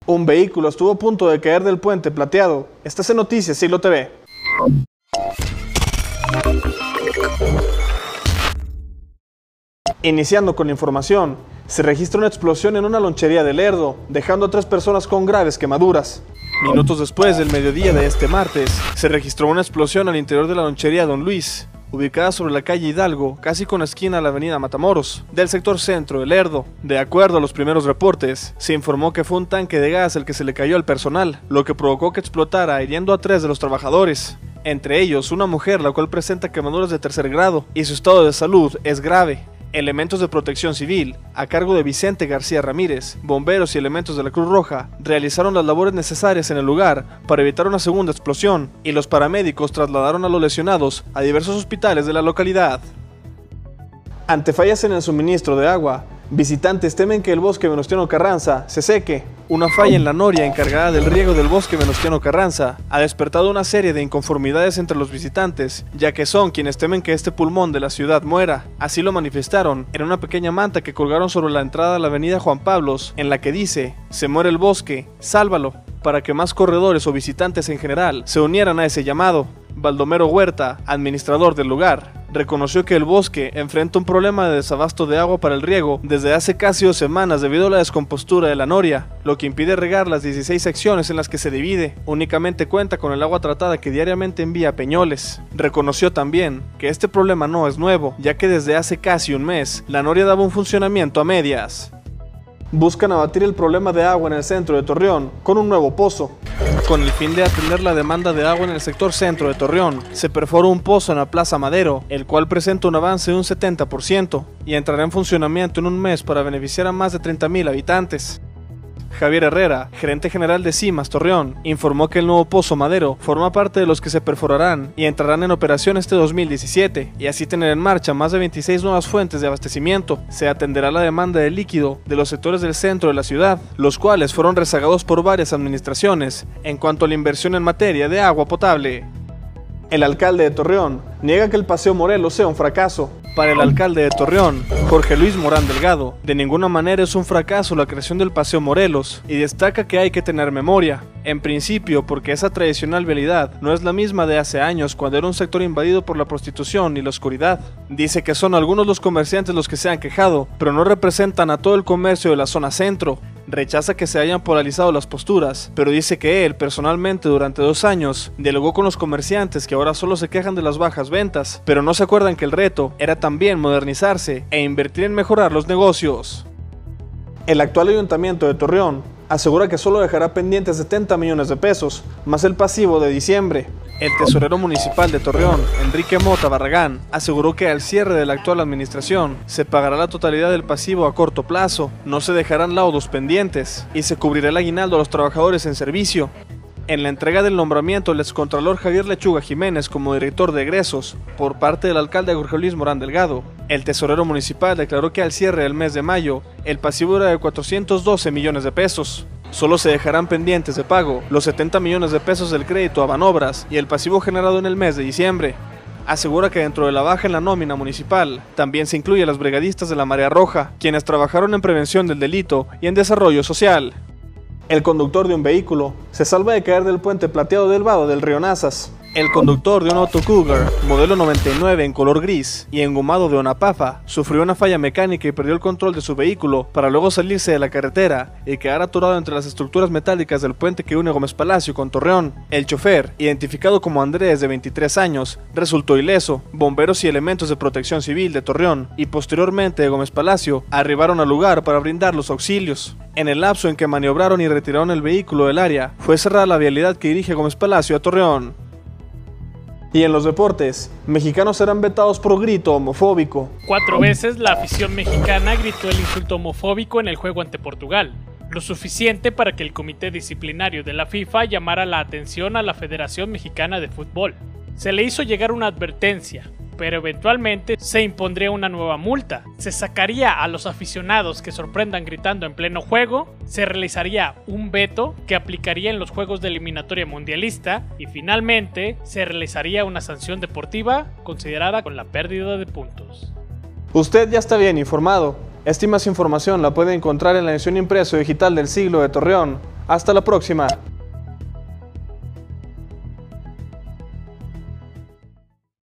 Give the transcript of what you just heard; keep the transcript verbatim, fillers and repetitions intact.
Un vehículo estuvo a punto de caer del puente plateado. Estás en Noticias Siglo T V. Iniciando con la información, se registra una explosión en una lonchería de Lerdo, dejando a tres personas con graves quemaduras. Minutos después del mediodía de este martes, se registró una explosión al interior de la lonchería Don Luis, ubicada sobre la calle Hidalgo, casi con esquina a la avenida Matamoros, del sector centro de Lerdo. De acuerdo a los primeros reportes, se informó que fue un tanque de gas el que se le cayó al personal, lo que provocó que explotara hiriendo a tres de los trabajadores. Entre ellos, una mujer la cual presenta quemaduras de tercer grado y su estado de salud es grave. Elementos de protección civil, a cargo de Vicente García Ramírez, bomberos y elementos de la Cruz Roja, realizaron las labores necesarias en el lugar para evitar una segunda explosión, y los paramédicos trasladaron a los lesionados a diversos hospitales de la localidad. Ante fallas en el suministro de agua, visitantes temen que el bosque Venustiano Carranza se seque. Una falla en la noria encargada del riego del bosque Venustiano Carranza ha despertado una serie de inconformidades entre los visitantes, ya que son quienes temen que este pulmón de la ciudad muera. Así lo manifestaron en una pequeña manta que colgaron sobre la entrada a la avenida Juan Pablos, en la que dice: "Se muere el bosque, sálvalo", para que más corredores o visitantes en general se unieran a ese llamado. Baldomero Huerta, administrador del lugar, reconoció que el bosque enfrenta un problema de desabasto de agua para el riego desde hace casi dos semanas debido a la descompostura de la noria, lo que impide regar las dieciséis secciones en las que se divide. Únicamente cuenta con el agua tratada que diariamente envía a Peñoles. Reconoció también que este problema no es nuevo, ya que desde hace casi un mes la noria daba un funcionamiento a medias. Buscan abatir el problema de agua en el centro de Torreón con un nuevo pozo. Con el fin de atender la demanda de agua en el sector centro de Torreón, se perforó un pozo en la Plaza Madero, el cual presenta un avance de un setenta por ciento y entrará en funcionamiento en un mes para beneficiar a más de treinta mil habitantes. Javier Herrera, gerente general de CIMAS Torreón, informó que el nuevo Pozo Madero forma parte de los que se perforarán y entrarán en operación este dos mil diecisiete, y así tener en marcha más de veintiséis nuevas fuentes de abastecimiento. Se atenderá la demanda de líquido de los sectores del centro de la ciudad, los cuales fueron rezagados por varias administraciones en cuanto a la inversión en materia de agua potable. El alcalde de Torreón niega que el Paseo Morelos sea un fracaso. Para el alcalde de Torreón, Jorge Luis Morán Delgado, de ninguna manera es un fracaso la creación del Paseo Morelos, y destaca que hay que tener memoria. En principio, porque esa tradicional vialidad no es la misma de hace años, cuando era un sector invadido por la prostitución y la oscuridad. Dice que son algunos los comerciantes los que se han quejado, pero no representan a todo el comercio de la zona centro. Rechaza que se hayan polarizado las posturas, pero dice que él, personalmente, durante dos años, dialogó con los comerciantes que ahora solo se quejan de las bajas ventas, pero no se acuerdan que el reto era también modernizarse e invertir en mejorar los negocios. El actual ayuntamiento de Torreón asegura que solo dejará pendientes setenta millones de pesos, más el pasivo de diciembre. El tesorero municipal de Torreón, Enrique Mota Barragán, aseguró que al cierre de la actual administración se pagará la totalidad del pasivo a corto plazo, no se dejarán laudos pendientes y se cubrirá el aguinaldo a los trabajadores en servicio. En la entrega del nombramiento del excontralor Javier Lechuga Jiménez como director de egresos por parte del alcalde Jorge Luis Morán Delgado, el tesorero municipal declaró que al cierre del mes de mayo el pasivo era de cuatrocientos doce millones de pesos. Solo se dejarán pendientes de pago los setenta millones de pesos del crédito a Banobras y el pasivo generado en el mes de diciembre. Asegura que dentro de la baja en la nómina municipal también se incluye a los brigadistas de la Marea Roja, quienes trabajaron en prevención del delito y en desarrollo social. El conductor de un vehículo se salva de caer del puente plateado del vado del río Nazas. El conductor de un auto Cougar, modelo noventa y nueve en color gris y engomado de Onapafa, sufrió una falla mecánica y perdió el control de su vehículo para luego salirse de la carretera y quedar atorado entre las estructuras metálicas del puente que une Gómez Palacio con Torreón. El chofer, identificado como Andrés de veintitrés años, resultó ileso. Bomberos y elementos de protección civil de Torreón y posteriormente de Gómez Palacio arribaron al lugar para brindar los auxilios. En el lapso en que maniobraron y retiraron el vehículo del área, fue cerrada la vialidad que dirige Gómez Palacio a Torreón. Y en los deportes, mexicanos serán vetados por grito homofóbico. Cuatro veces la afición mexicana gritó el insulto homofóbico en el juego ante Portugal, lo suficiente para que el comité disciplinario de la FIFA llamara la atención a la Federación Mexicana de Fútbol. Se le hizo llegar una advertencia, pero eventualmente se impondría una nueva multa, se sacaría a los aficionados que sorprendan gritando en pleno juego, se realizaría un veto que aplicaría en los juegos de eliminatoria mundialista y finalmente se realizaría una sanción deportiva considerada con la pérdida de puntos. Usted ya está bien informado. Esta y más información la puede encontrar en la edición impreso digital del Siglo de Torreón. Hasta la próxima.